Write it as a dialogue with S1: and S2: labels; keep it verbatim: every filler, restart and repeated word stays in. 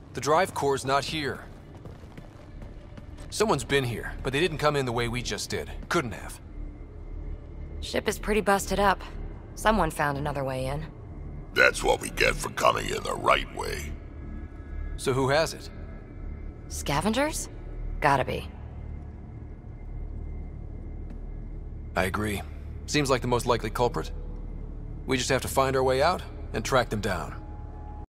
S1: The drive core's not here. Someone's been here, but they didn't come in the way we just did. Couldn't have.
S2: Ship is pretty busted up. Someone found another way in.
S3: That's what we get for coming in the right way.
S1: So who has it?
S2: Scavengers? Gotta be.
S1: I agree. Seems like the most likely culprit. We just have to find our way out and track them down.